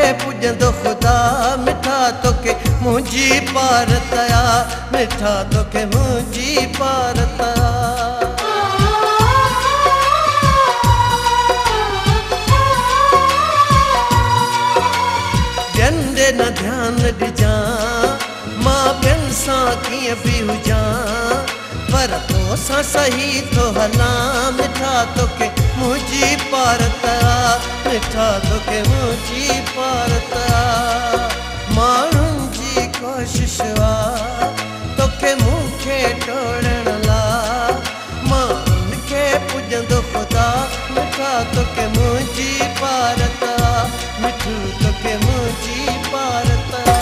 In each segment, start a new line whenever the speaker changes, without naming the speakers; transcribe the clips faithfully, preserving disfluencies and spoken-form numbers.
पुॼंदो ख़ुदा मिठा तोखे मुंहिंजी पारतया मिठा तोखे मुंहिंजी पारतया ॼंडे न ध्यानु ॾिजां मां ॿियनि सां कीअं बि हुजां पर तोसां सही थो हलां मिठा तोखे मुंहिंजी पारतया मिठा तोखे मुंहिंजी पारतया माण्हुनि जी कोशिश आहे तोखे मूंखे टोड़ण लाइ माण्हुनि खे पुॼंदो ख़ुदा मिठा तोखे मुंहिंजी पारतया मिठू तोखे मुंहिंजी पारतया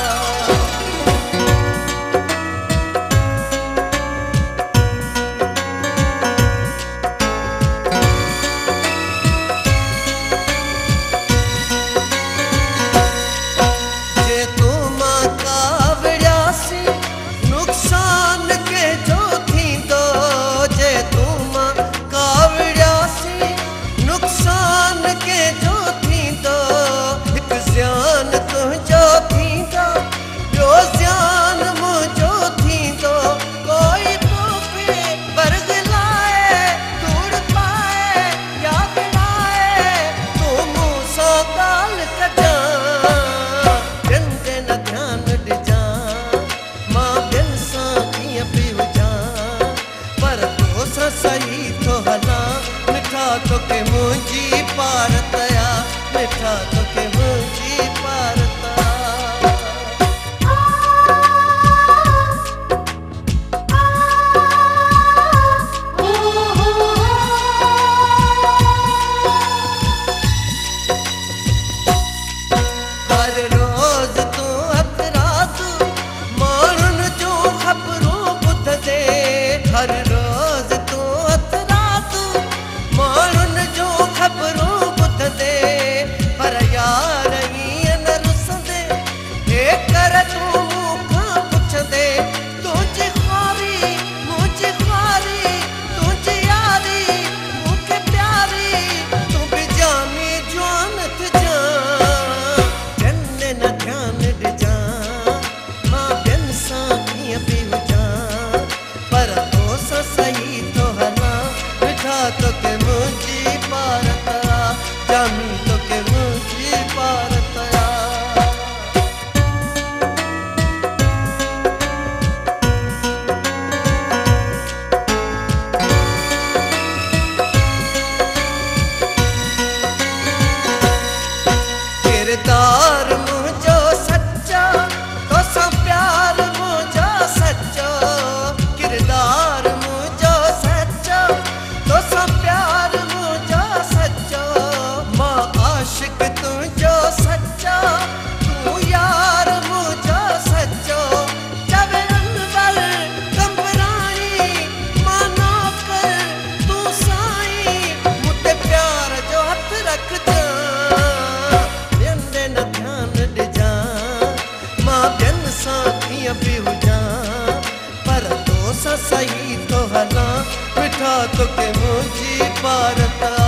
सही थो हलां मिठा तोखे मुंहिंजी पारतया मिठा तोखे मुंहिंजी पारतया हर रोज़ तूं हथ रात माण्हुनि जूं ख़बरूं ॿुधंदे हर रोज़ पर यार ईअं न रुसंदे हे कर तूं मूंखां पुछंदे तुंहिंजी ख़्वारी मुंहिंजी ख़्वारी तुंहिंजी यारी मूंखे प्यारी तूं बि जानी जवान थिजां ॼंडे न ध्यानु ॾिजां मां ॿियनि सां कीअं बि हुजां पर तोसां सही थो हलां मिठा तोखे मुंहिंजी पारतया जानी तोखे मुंहिंजी पारतया किरदार मुंहिंजो सच्चो तोसां प्यार मुंहिंजो सच्चो किरदार मुंहिंजो सच्चो तोसां प्यार मुंहिंजो सच्चो मां आशिक़ तुंहिंजो सच्चो तूं यार मुंहिंजो सच्चो चवे अनवर कंबराई मां नौकर तूं साईं मूं ते प्यार जो हथ रखजां ॼंडे न ध्यानु ॾिजां मां ॿियनि सां कीअं बि हुजां पर तोसां सही थो हलां मिठा तोखे मुंहिंजी पारतया